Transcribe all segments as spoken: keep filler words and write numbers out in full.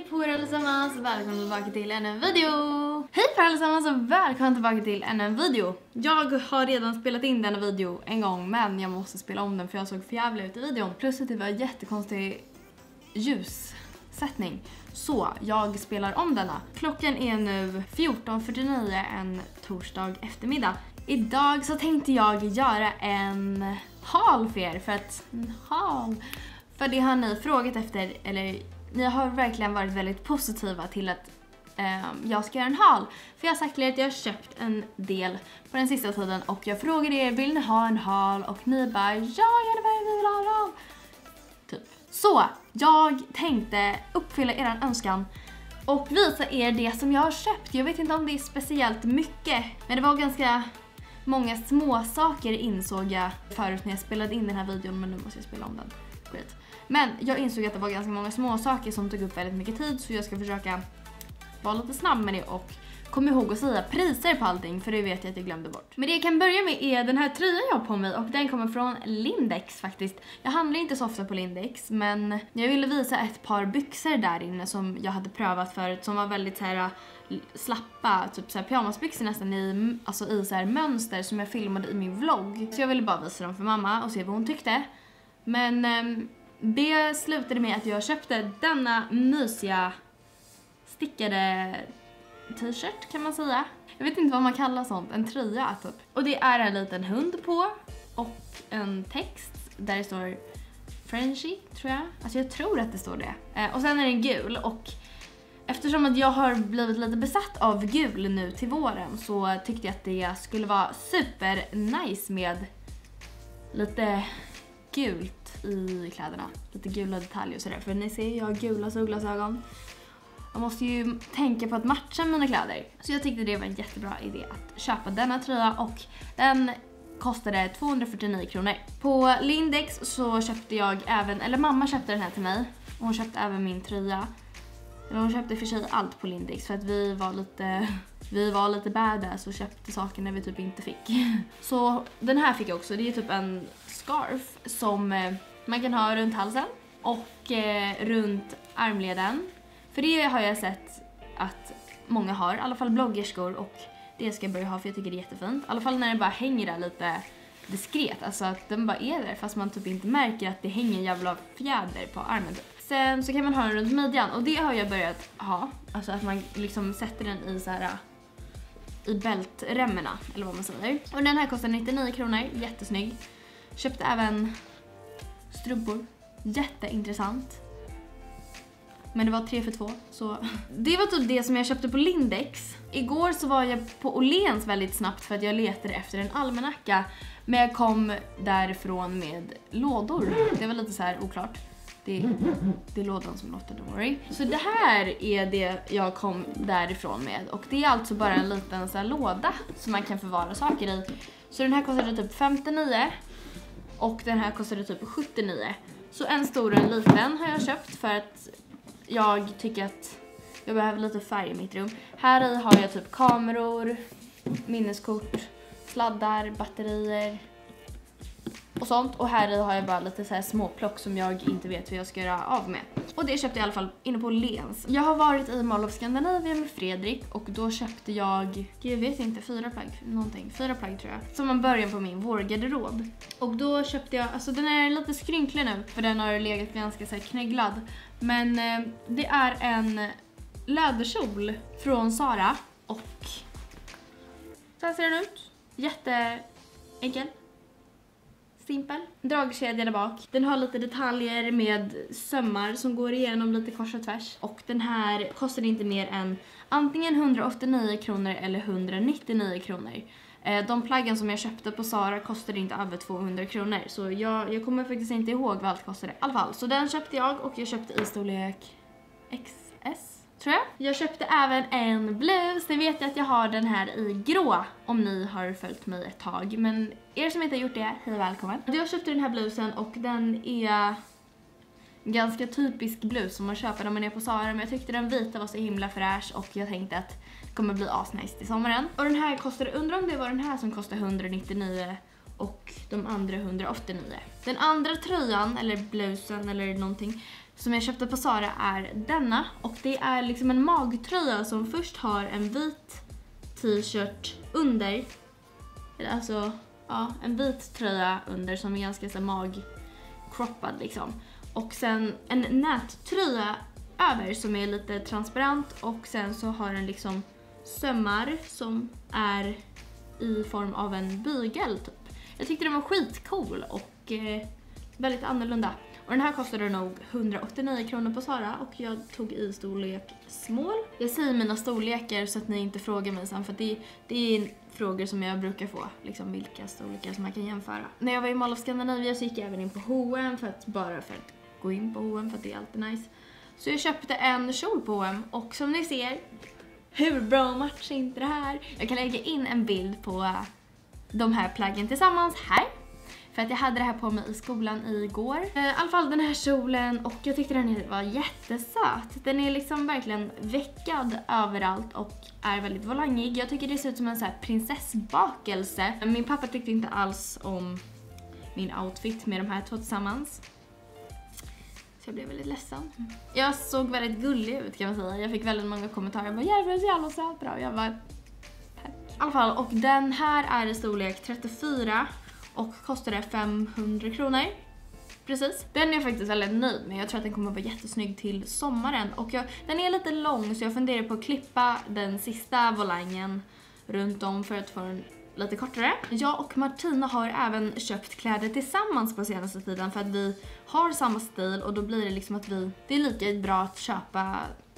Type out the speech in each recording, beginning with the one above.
på er allesammans, välkomna tillbaka till ännu en video! Hej på er allesammans och välkomna tillbaka till ännu en video! Jag har redan spelat in denna video en gång, men jag måste spela om den för jag såg för jävla ut i videon. Plus att det var en jättekonstig ljussättning. Så jag spelar om denna. Klockan är nu fjorton fyrtionio en torsdag eftermiddag. Idag så tänkte jag göra en haul för er, för att en haul. För det har ni frågat efter, eller ni har verkligen varit väldigt positiva till att eh, jag ska göra en haul. För jag har sagt till er att jag har köpt en del på den sista tiden och jag frågade er, vill ni ha en haul? Och ni bara, ja, gärna vi vill ha en haul. Typ. Så jag tänkte uppfylla er önskan och visa er det som jag har köpt. Jag vet inte om det är speciellt mycket, men det var ganska många små saker insåg jag förut när jag spelade in den här videon, men nu måste jag spela om den. Great. Men jag insåg att det var ganska många små saker som tog upp väldigt mycket tid, så jag ska försöka vara lite snabb med det och kom ihåg att säga priser på allting, för det vet jag att jag glömde bort. Men det jag kan börja med är den här tröjan jag har på mig, och den kommer från Lindex faktiskt. Jag handlar inte så ofta på Lindex, men jag ville visa ett par byxor där inne som jag hade prövat förut, som var väldigt så här slappa, typ så här pyjamasbyxor nästan i, alltså i så här mönster som jag filmade i min vlogg. Så jag ville bara visa dem för mamma och se vad hon tyckte. Men um, det slutade med att jag köpte denna mysiga stickade t-shirt, kan man säga. Jag vet inte vad man kallar sånt, en tröja typ. Och det är en liten hund på och en text där det står Frenchy, tror jag. Alltså jag tror att det står det. Eh, och sen är den gul, och eftersom att jag har blivit lite besatt av gul nu till våren så tyckte jag att det skulle vara super nice med lite gult i kläderna. Lite gula detaljer och sådär. För ni ser, jag har gula solglasögon. Jag måste ju tänka på att matcha mina kläder. Så jag tyckte det var en jättebra idé att köpa denna tröja, och den kostade tvåhundrafyrtionio kronor. På Lindex så köpte jag även, eller mamma köpte den här till mig. Och hon köpte även min tröja. Eller hon köpte för sig allt på Lindex för att vi var lite, vi var lite badass och köpte saker när vi typ inte fick. Så den här fick jag också. Det är typ en scarf som man kan ha runt halsen och eh, runt armleden. För det har jag sett att många har, i alla fall bloggerskor, och det ska jag börja ha för jag tycker det är jättefint. I alla fall när det bara hänger där lite diskret, alltså att den bara är där fast man typ inte märker att det hänger en jävla fjäder på armen typ. Sen så kan man ha den runt midjan, och det har jag börjat ha, alltså att man liksom sätter den i så här i bältremmerna, eller vad man säger. Och den här kostar nittionio kronor, jättesnygg. Köpte även strumpor, jätteintressant. Men det var tre för två, så det var typ det som jag köpte på Lindex. Igår så var jag på Åhléns väldigt snabbt för att jag letade efter en almanacka, men jag kom därifrån med lådor. Det var lite så här oklart. Det, det är lådan som låter, don't worry. Så det här är det jag kom därifrån med, och det är alltså bara en liten så här låda som man kan förvara saker i. Så den här kostade typ femtionio och den här kostade typ sjuttionio. Så en stor och en liten har jag köpt för att jag tycker att jag behöver lite färg i mitt rum. Här i har jag typ kameror, minneskort, sladdar, batterier och sånt. Och här i har jag bara lite så här små plock som jag inte vet hur jag ska göra av med. Och det köpte jag i alla fall inne på Åhléns. Jag har varit i Mall of Scandinavia med Fredrik, och då köpte jag, jag vet inte, fyra plagg, någonting, fyra plagg tror jag. Som en början på min vårgarderob. Och då köpte jag, alltså den är lite skrynklig nu för den har legat ganska så här knägglad. Men eh, det är en läderkjol från Zara, och så här ser den ut. Jätteenkel. Simpel. Dragkedja där bak. Den har lite detaljer med sömmar som går igenom lite kors och tvärs. Och den här kostar inte mer än antingen hundraåttionio kronor eller hundranittionio kronor. De plaggen som jag köpte på Zara kostade inte över tvåhundra kronor. Så jag, jag kommer faktiskt inte ihåg vad allt kostade. I alla fall, så den köpte jag, och jag köpte i storlek X S. Tror jag. Jag köpte även en blus. Ni vet att jag har den här i grå, om ni har följt mig ett tag. Men er som inte har gjort det, hej välkommen. Jag köpte den här blusen, och den är ganska typisk blus som man köper när man är på Zara. Men jag tyckte den vita var så himla fräsch, och jag tänkte att det kommer bli asnice till sommaren. Och den här kostade, undrar om det var den här som kostade hundranittionio och de andra hundraåttionio. Den andra tröjan, eller blusen eller någonting, som jag köpte på Zara är denna. Och det är liksom en magtröja som först har en vit t-shirt under. Alltså, ja, en vit tröja under som är ganska så mag-croppad liksom. Och sen en nättröja över som är lite transparent. Och sen så har den liksom sömmar som är i form av en bygel typ. Jag tyckte den var skitcool och eh, väldigt annorlunda. Och den här kostade nog hundraåttionio kronor på Zara och jag tog i storlek small. Jag säger mina storlekar så att ni inte frågar mig sen, för det, det är frågor som jag brukar få. Liksom vilka storlekar som man kan jämföra. När jag var i Mall of Scandinavia så gick jag även in på H och M för att, bara för att gå in på H och M för att det är alltid nice. Så jag köpte en kjol på H och M och som ni ser, hur bra match är inte det här? Jag kan lägga in en bild på de här plaggen tillsammans här. För att jag hade det här på mig i skolan igår. I alla fall den här kjolen, och jag tyckte den var jättesöt. Den är liksom verkligen veckad överallt och är väldigt volangig. Jag tycker det ser ut som en så här prinsessbakelse. Min pappa tyckte inte alls om min outfit med de här två tillsammans. Så jag blev väldigt ledsen. Jag såg väldigt gullig ut kan man säga. Jag fick väldigt många kommentarer. Jag bara, jävlar så jävla söt bra. Jag bara, tack. I alla fall, och den här är i storlek trettiofyra. Och kostade femhundra kronor. Precis. Den är jag faktiskt väldigt nöjd med. Jag tror att den kommer att vara jättesnygg till sommaren. Och jag, den är lite lång så jag funderar på att klippa den sista volangen runt om för att få den lite kortare. Jag och Martina har även köpt kläder tillsammans på senaste tiden för att vi har samma stil och då blir det liksom att vi... Det är lika bra att köpa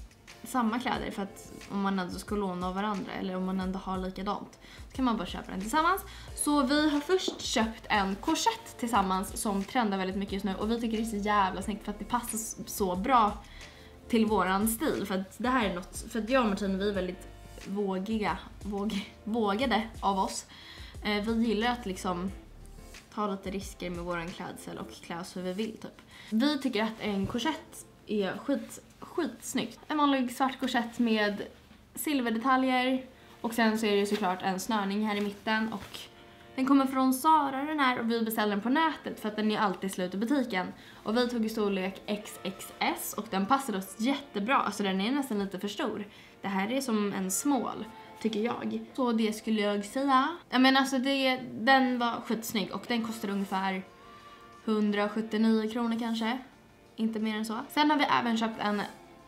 samma kläder för att om man ändå ska låna av varandra eller om man ändå har likadant så kan man bara köpa den tillsammans. Så vi har först köpt en korsett tillsammans som trendar väldigt mycket just nu och vi tycker det är så jävla snyggt för att det passar så bra till våran stil. För att det här är något, för att jag och Martin vi är väldigt vågiga, våg, vågade av oss. Eh, vi gillar att liksom ta lite risker med våran klädsel och klä oss hur vi vill typ. Vi tycker att en korsett är skit skitsnyggt. En vanlig svart korsett med silverdetaljer och sen så är det såklart en snörning här i mitten och den kommer från Zara den här och vi beställde den på nätet för att den är alltid slut i butiken och vi tog i storlek X X S och den passade oss jättebra, alltså den är nästan lite för stor. Det här är som en small tycker jag. Så det skulle jag säga. Jag menar alltså det, den var skitsnygg och den kostade ungefär hundrasjuttionio kronor kanske. Inte mer än så. Sen har vi även köpt en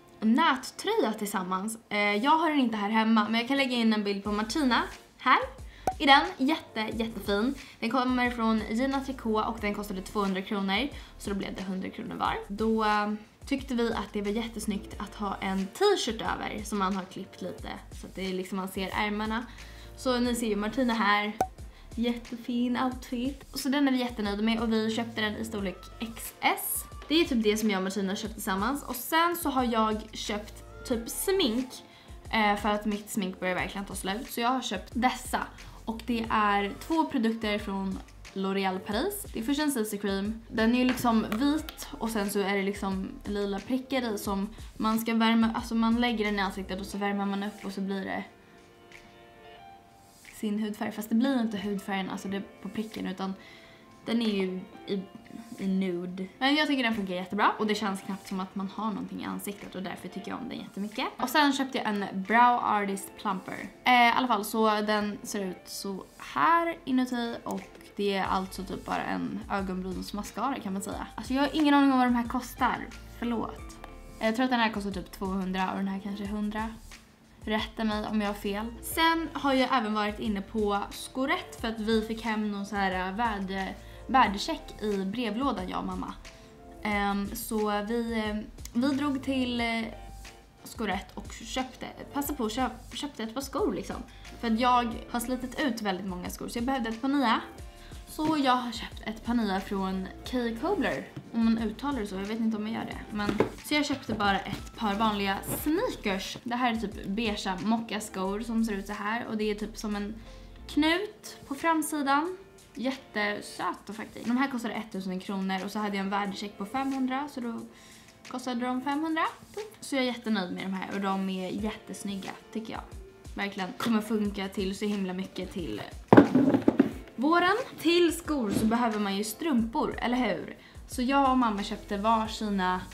nättröja tillsammans. Jag har den inte här hemma men jag kan lägga in en bild på Martina här. I den, jätte, jättefin. Den kommer från Gina Tricot och den kostade tvåhundra kronor. Så då blev det hundra kronor var. Då uh, tyckte vi att det var jättesnyggt att ha en t-shirt över som man har klippt lite. Så att det är liksom man ser ärmarna. Så ni ser ju Martina här. Jättefin outfit. Så den är vi jättenöjda med och vi köpte den i storlek X S. Det är typ det som jag och Martina köpt tillsammans. Och sen så har jag köpt typ smink. Eh, för att mitt smink börjar verkligen ta slut. Så jag har köpt dessa. Och det är två produkter från L'Oréal Paris. Det är först en C C cream. Den är ju liksom vit och sen så är det liksom lila prickar i som man ska värma. Alltså man lägger den i ansiktet och så värmer man upp och så blir det sin hudfärg. Fast det blir inte hudfärgen, alltså det är på pricken utan den är ju i, i nude. Men jag tycker den funkar jättebra och det känns knappt som att man har någonting i ansiktet och därför tycker jag om den jättemycket. Och sen köpte jag en Brow Artist Plumper. Eh, I alla fall så den ser ut så här inuti och det är alltså typ bara en ögonbrynsmascara kan man säga. Alltså jag har ingen aning om vad de här kostar. Förlåt. Jag tror att den här kostar typ tvåhundra och den här kanske hundra. Rätta mig om jag har fel. Sen har jag även varit inne på Skorätt för att vi fick hem någon så här värde, värdecheck i brevlådan, jag och mamma. Um, så vi, vi drog till uh, Skorätt och köpte, passade på att köp, köpte ett par skor liksom. För att jag har slitit ut väldigt många skor så jag behövde ett par nya. Så jag har köpt ett par nya från K. Kobler. Om man uttalar det så, jag vet inte om jag gör det. Men, så jag köpte bara ett par vanliga sneakers. Det här är typ beige mockaskor som ser ut så här. Och det är typ som en knut på framsidan. Jättesöt faktiskt. De här kostade tusen kronor och så hade jag en värdecheck på femhundra. Så då kostade de femhundra. Så jag är jättenöjd med de här och de är jättesnygga tycker jag. Verkligen kommer funka till så himla mycket till våren. Till skor så behöver man ju strumpor, eller hur? Så jag och mamma köpte varsina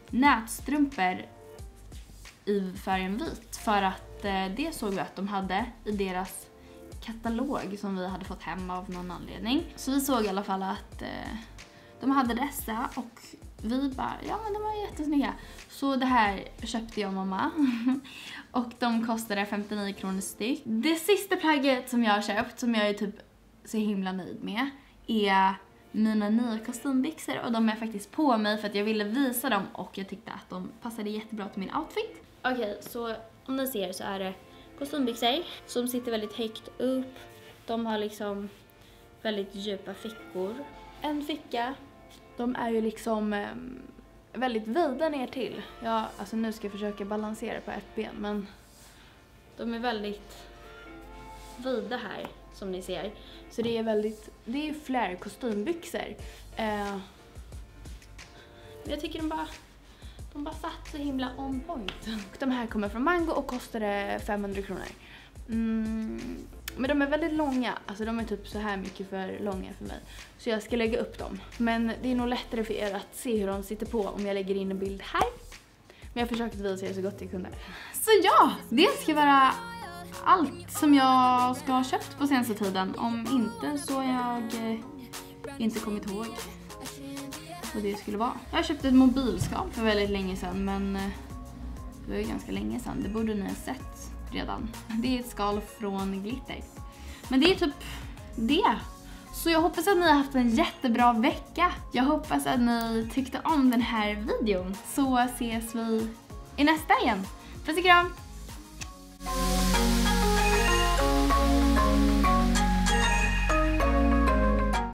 nätstrumpor i färgen vit. För att eh, det såg vi att de hade i deras katalog som vi hade fått hem av någon anledning. Så vi såg i alla fall att eh, de hade dessa och vi bara, ja men de var jättesnygga. Så det här köpte jag och mamma. Och de kostade femtionio kronor styck. Det sista plagget som jag har köpt, som jag är typ så himla nöjd med, är mina nya kostymbyxor. Och de är faktiskt på mig för att jag ville visa dem och jag tyckte att de passade jättebra till min outfit. Okej, okay, så om ni ser så är det kostymbyxor som sitter väldigt högt upp. De har liksom väldigt djupa fickor. En ficka. De är ju liksom eh, väldigt vida ner till. Ja, alltså nu ska jag försöka balansera på ett ben, men de är väldigt vida här som ni ser. Så det är väldigt, det är flare kostymbyxor. Eh, jag tycker de bara de bara satt så himla on point. De här kommer från Mango och kostade femhundra kronor. Mm, men de är väldigt långa. Alltså de är typ så här mycket för långa för mig. Så jag ska lägga upp dem. Men det är nog lättare för er att se hur de sitter på om jag lägger in en bild här. Men jag försökte visa er så gott jag kunde. Så ja, det ska vara allt som jag ska ha köpt på senaste tiden. Om inte så har jag eh, inte kommit ihåg vad det skulle vara. Jag köpte ett mobilskal för väldigt länge sedan, men eh, det var ju ganska länge sedan. Det borde ni ha sett redan. Det är ett skal från Glitter. Men det är typ det. Så jag hoppas att ni har haft en jättebra vecka. Jag hoppas att ni tyckte om den här videon. Så ses vi i nästa igen. Puss och kram!